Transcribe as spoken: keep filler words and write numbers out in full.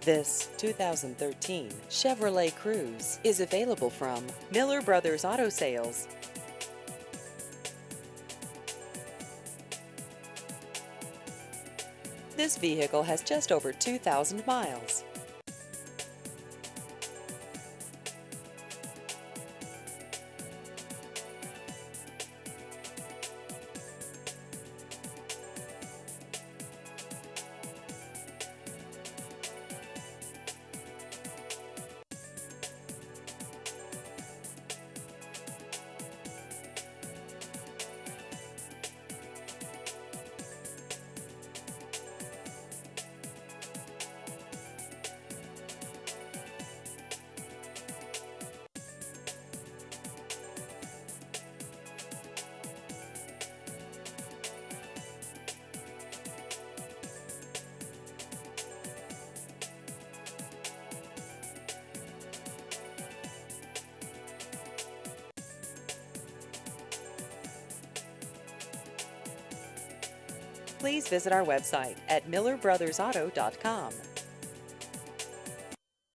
This two thousand thirteen Chevrolet Cruze is available from Miller Brothers Auto Sales. This vehicle has just over two thousand miles. Please visit our website at miller brothers auto dot com.